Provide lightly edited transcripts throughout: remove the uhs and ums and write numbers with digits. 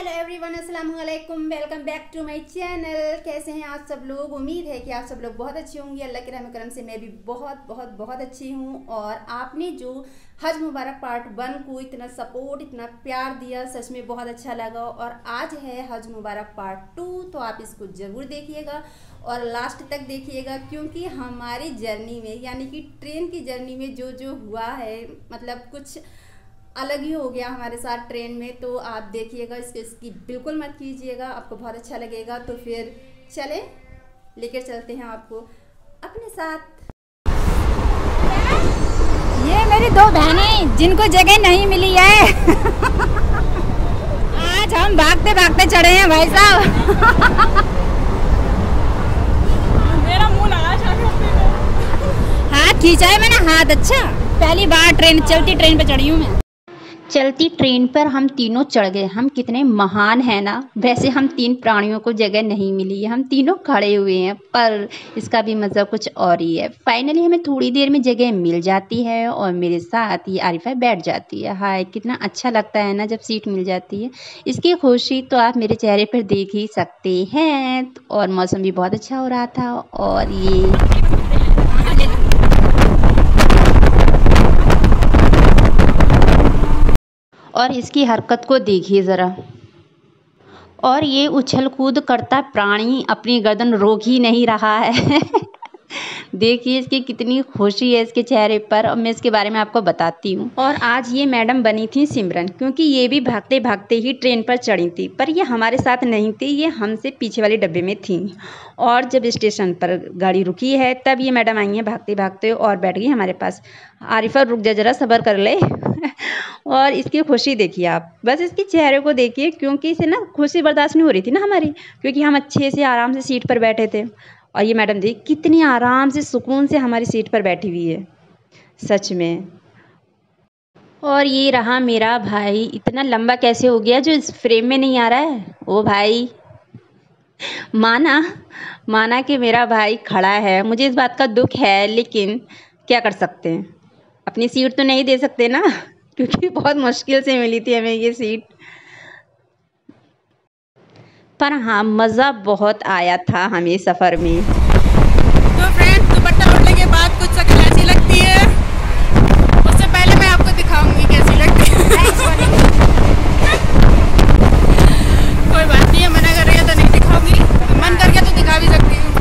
Hello everyone, अस्सलाम वालेकुम। Welcome back to my channel. कैसे हैं आप सब लोग? उम्मीद है कि आप सब लोग बहुत अच्छे होंगे। अल्लाह के रहम करम से मैं भी बहुत बहुत बहुत अच्छी हूँ। और आपने जो हज मुबारक पार्ट 1 को इतना सपोर्ट, इतना प्यार दिया, सच में बहुत अच्छा लगा। और आज है हज मुबारक पार्ट 2, तो आप इसको ज़रूर देखिएगा और लास्ट तक देखिएगा, क्योंकि हमारी जर्नी में यानी कि ट्रेन की जर्नी में जो जो हुआ है, मतलब कुछ अलग ही हो गया हमारे साथ ट्रेन में। तो आप देखिएगा, इसकी बिल्कुल मत कीजिएगा, आपको बहुत अच्छा लगेगा। तो फिर चलें, लेकर चलते हैं आपको अपने साथ। ये मेरी दो बहनें जिनको जगह नहीं मिली है आज हम भागते भागते चढ़े हैं भाई साहब। मेरा मुंह लगा हाथ खींचा है मैंने, हाथ। अच्छा, पहली बार चलती ट्रेन पे चढ़ी हूँ मैं। चलती ट्रेन पर हम तीनों चढ़ गए। हम कितने महान हैं ना। वैसे हम 3 प्राणियों को जगह नहीं मिली है, हम तीनों खड़े हुए हैं, पर इसका भी मज़ा कुछ और ही है। फाइनली हमें थोड़ी देर में जगह मिल जाती है और मेरे साथ ये आरिफा बैठ जाती है। हाय, कितना अच्छा लगता है ना जब सीट मिल जाती है। इसकी खुशी तो आप मेरे चेहरे पर देख ही सकते हैं। और मौसम भी बहुत अच्छा हो रहा था। और ये और इसकी हरकत को देखिए ज़रा। और ये उछल कूद करता प्राणी अपनी गर्दन रोक ही नहीं रहा है देखिए इसकी कितनी खुशी है इसके चेहरे पर। और मैं इसके बारे में आपको बताती हूँ। और आज ये मैडम बनी थी सिमरन, क्योंकि ये भी भागते भागते ही ट्रेन पर चढ़ी थी, पर ये हमारे साथ नहीं थी, ये हमसे पीछे वाले डब्बे में थी। और जब स्टेशन पर गाड़ी रुकी है तब ये मैडम आई हैं भागते भागते और बैठ गई हमारे पास। आरिफा रुक जा, जरा सब्र कर ले और इसकी खुशी देखिए आप, बस इसके चेहरे को देखिए, क्योंकि इसे ना खुशी बर्दाश्त नहीं हो रही थी ना हमारी, क्योंकि हम अच्छे से आराम से सीट पर बैठे थे। और ये मैडम देख कितनी आराम से सुकून से हमारी सीट पर बैठी हुई है, सच में। और ये रहा मेरा भाई, इतना लंबा कैसे हो गया जो इस फ्रेम में नहीं आ रहा है। ओ भाई, माना कि मेरा भाई खड़ा है। मुझे इस बात का दुख है, लेकिन क्या कर सकते हैं, अपनी सीट तो नहीं दे सकते ना, क्योंकि बहुत मुश्किल से मिली थी हमें ये सीट। पर हाँ, मज़ा बहुत आया था हमें सफ़र में। तो फ्रेंड्स, दुपट्टा ओढ़ने के बाद कुछ शक्ल ऐसी लगती है, उससे पहले मैं आपको दिखाऊंगी कैसी लगती है कोई बात नहीं है, मना कर रही है तो नहीं दिखाऊंगी, मन कर गया तो दिखा भी सकती हूँ।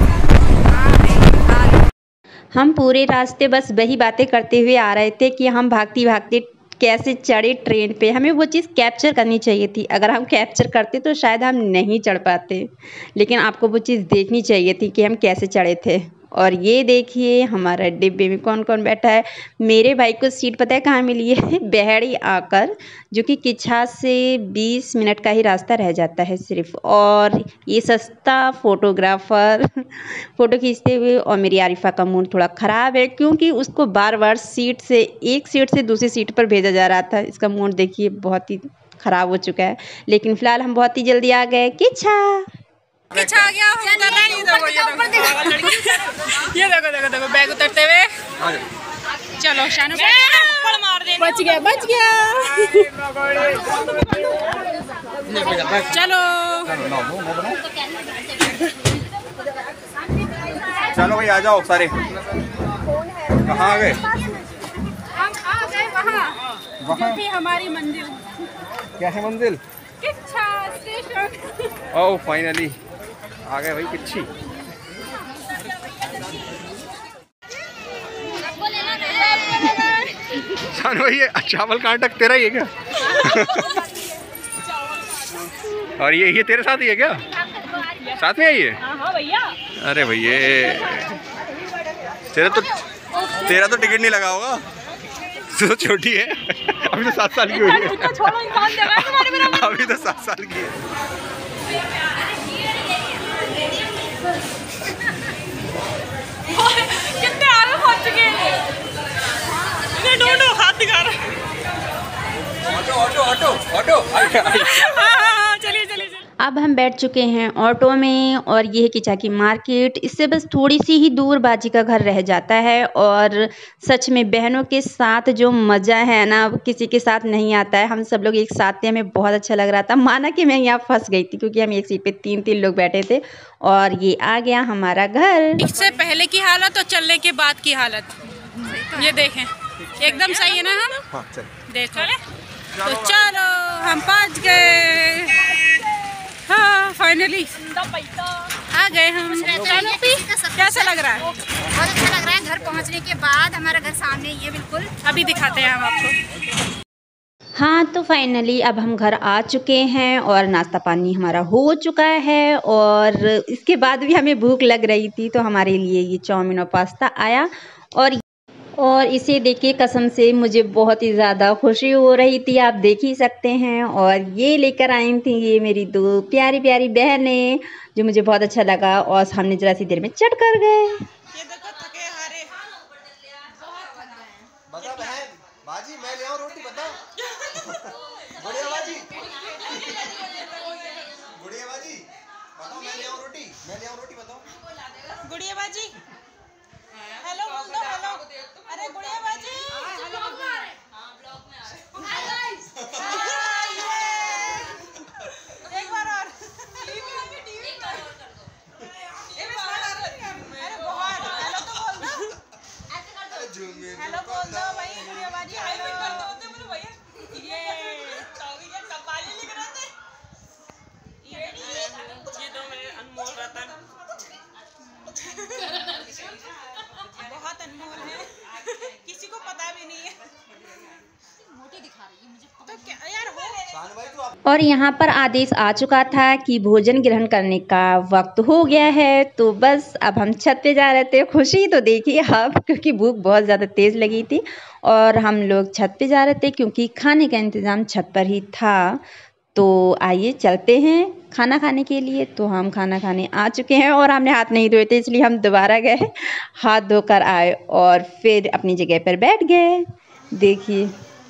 हम पूरे रास्ते बस वही बातें करते हुए आ रहे थे कि हम भागती भागती कैसे चढ़े ट्रेन पे। हमें वो चीज़ कैप्चर करनी चाहिए थी। अगर हम कैप्चर करते तो शायद हम नहीं चढ़ पाते, लेकिन आपको वो चीज़ देखनी चाहिए थी कि हम कैसे चढ़े थे। और ये देखिए हमारा डिब्बे में कौन कौन बैठा है। मेरे भाई को सीट पता है कहाँ मिली है? बहड़ी आकर, जो कि किच्छा से 20 मिनट का ही रास्ता रह जाता है सिर्फ। और ये सस्ता फोटोग्राफ़र फ़ोटो खींचते हुए। और मेरी आरिफा का मूड थोड़ा ख़राब है, क्योंकि उसको बार बार एक सीट से दूसरी सीट पर भेजा जा रहा था। इसका मूड देखिए बहुत ही ख़राब हो चुका है। लेकिन फ़िलहाल हम बहुत ही जल्दी आ गए किच्छा। पीछे आ गया, हम कर रहे नहीं। देखो ये देखो देखो देखो बैग उतरते हुए। चलो शानू ऊपर मार दे। बच गया चलो चलो भाई, आ जाओ सारे। कहाँ आ गए? हम आ गए वहाँ थी हमारी मंजिल। क्या है मंजिल? किच्छा स्टेशन। ओह, फाइनली आ गए भाई किच्छी। शान भाई, ये चावल का आटा तेरा ही है क्या? और ये तेरे साथ ही है क्या? साथ में आई है? हाँ भैया। अरे भैया, तेरा तो टिकट नहीं लगा होगा, तो छोटी है अभी, तो 7 साल की हुई है। अभी तो 7 साल की है। कितने आगे पहुंच चुके हैं। ढूंढो, हाथ दिखा रहा। ऑटो हाँ, चलिए। अब हम बैठ चुके हैं ऑटो में और ये है किचा की मार्केट। इससे बस थोड़ी सी ही दूर बाजी का घर रह जाता है और सच में बहनों के साथ जो मज़ा है ना किसी के साथ नहीं आता है। हम सब लोग एक साथ थे, हमें बहुत अच्छा लग रहा था। माना कि मैं यहाँ फंस गई थी क्योंकि हम एक सीट पे तीन लोग बैठे थे और ये आ गया हमारा घर। इससे पहले की हालत और चलने के बाद की हालत ये देखें, एकदम सही है ना। हम देखो तो चलो हम पहुँच गए। हाँ फाइनली आ गए हम। कैसा लग रहा है? बहुत अच्छा लग रहा है। घर पहुंचने के बाद हमारा घर सामने ये बिल्कुल अभी दिखाते हैं हम आपको। हाँ तो फाइनली अब हम घर आ चुके हैं और नाश्ता पानी हमारा हो चुका है और इसके बाद भी हमें भूख लग रही थी तो हमारे लिए ये चाउमीन और पास्ता आया और इसे देख के कसम से मुझे बहुत ही ज़्यादा खुशी हो रही थी, आप देख ही सकते हैं। और ये लेकर आई थी ये मेरी दो प्यारी प्यारी बहनें जो मुझे बहुत अच्छा लगा और हमने जरा सी देर में चट कर गए। ये देखो थके हारे बता बहन बाजी मैं ले आऊं रोटी बता। गुड़िया बाजी गुड़िया बाजी बताओ मैं ले आऊं रोटी बताओ। गुड़िया बाजी हेलो बोल दो हेलो। अरे गुड़िया बाजी एक बार और अरे बहुत हेलो तो बोल दो। हेलो बोल दो भाई गुड़िया बाजी हेलो भैया। ये कपाली लिख रहे थे ये तो मेरे अनमोल रतन बहुत अनमोल है, किसी को पता भी नहीं है। मोटी दिखा रही है मुझे तो क्या यार हो। और यहाँ पर आदेश आ चुका था कि भोजन ग्रहण करने का वक्त हो गया है तो बस अब हम छत पे जा रहे थे। खुशी तो देखिए आप क्योंकि भूख बहुत ज़्यादा तेज़ लगी थी और हम लोग छत पे जा रहे थे क्योंकि खाने का इंतज़ाम छत पर ही था। तो आइए चलते हैं खाना खाने के लिए। तो हम खाना खाने आ चुके हैं और हमने हाथ नहीं धोए थे इसलिए हम दोबारा गए, हाथ धोकर आए और फिर अपनी जगह पर बैठ गए। देखिए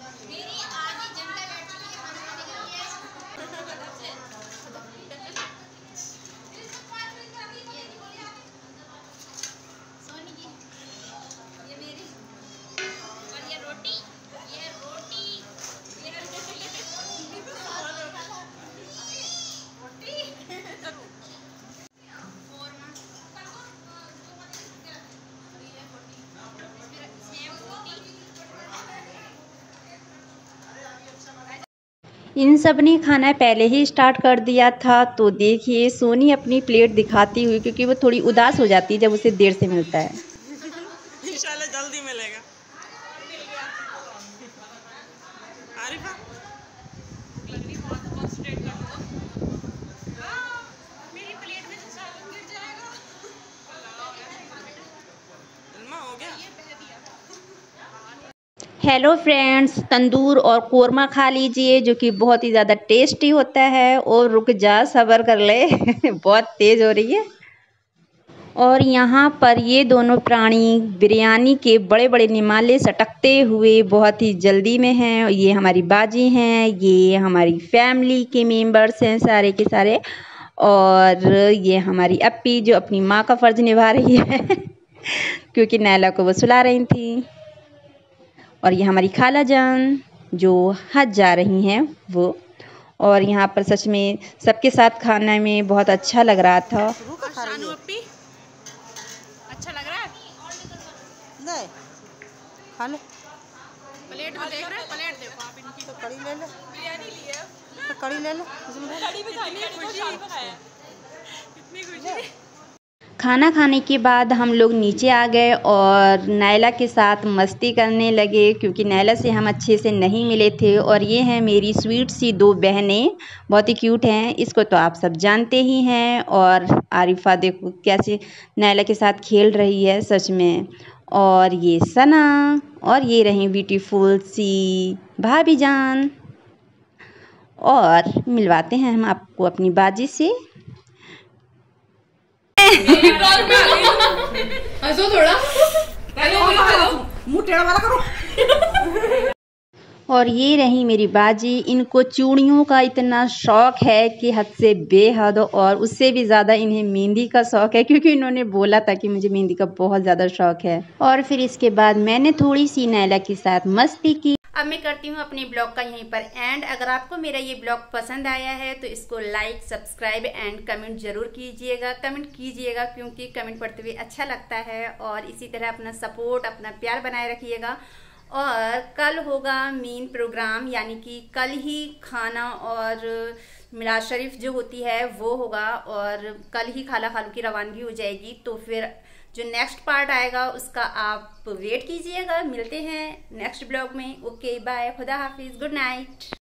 इन सब ने खाना पहले ही स्टार्ट कर दिया था। तो देखिए सोनी अपनी प्लेट दिखाती हुई क्योंकि वो थोड़ी उदास हो जाती है जब उसे देर से मिलता है। इंशाल्लाह जल्दी मिलेगा। आरिफा लग रही बहुत स्ट्रेट कर दो। मेरी प्लेट में सालन गिर जाएगा। हो गया हेलो फ्रेंड्स, तंदूर और कोरमा खा लीजिए जो कि बहुत ही ज़्यादा टेस्टी होता है। और रुक जा सब्र कर ले बहुत तेज़ हो रही है। और यहाँ पर ये दोनों प्राणी बिरयानी के बड़े बड़े निमाले सटकते हुए बहुत ही जल्दी में हैं। ये हमारी बाजी हैं, ये हमारी फैमिली के मेंबर्स हैं सारे के सारे। और ये हमारी अप्पी जो अपनी माँ का फ़र्ज़ निभा रही है क्योंकि नैला को वो सुला रही थी। और ये हमारी खाला जान जो हज जा रही हैं वो। और यहाँ पर सच में सबके साथ खाने में बहुत अच्छा लग रहा था। शानू अप्पी अच्छा लग रहा है? नहीं खा लो। प्लेट में देख रहे हैं, प्लेट देखो आप इनकी। तो कड़ी ले लो, बिरयानी लिए तो कड़ी ले लो। कड़ी भी खानी है, कितनी खुशी। खाना खाने के बाद हम लोग नीचे आ गए और नैला के साथ मस्ती करने लगे क्योंकि नैला से हम अच्छे से नहीं मिले थे। और ये हैं मेरी स्वीट सी दो बहनें, बहुत ही क्यूट हैं। इसको तो आप सब जानते ही हैं। और आरिफा देखो कैसे नैला के साथ खेल रही है सच में। और ये सना और ये रही ब्यूटीफुल सी भाभी जान। और मिलवाते हैं हम आपको अपनी बाजी से। हंसो थोड़ा, मुंह टेढ़ा वाला करो। और ये रही मेरी बाजी, इनको चूड़ियों का इतना शौक है कि हद से बेहद, और उससे भी ज़्यादा इन्हें मेहंदी का शौक है, क्योंकि इन्होंने बोला था कि मुझे मेहंदी का बहुत ज़्यादा शौक है। और फिर इसके बाद मैंने थोड़ी सी नैला के साथ मस्ती की। अब मैं करती हूँ अपने ब्लॉग का यहीं पर एंड। अगर आपको मेरा ये ब्लॉग पसंद आया है तो इसको लाइक, सब्सक्राइब एंड कमेंट जरूर कीजिएगा। कमेंट कीजिएगा क्योंकि कमेंट पढ़ते हुए अच्छा लगता है, और इसी तरह अपना सपोर्ट, अपना प्यार बनाए रखिएगा। और कल होगा मेन प्रोग्राम, यानी कि कल ही खाना और मिलाद शरीफ जो होती है वो होगा, और कल ही खाला खालू की रवानगी हो जाएगी। तो फिर जो नेक्स्ट पार्ट आएगा उसका आप वेट कीजिएगा। मिलते हैं नेक्स्ट ब्लॉग में। ओके बाय, खुदा हाफिज, गुड नाइट।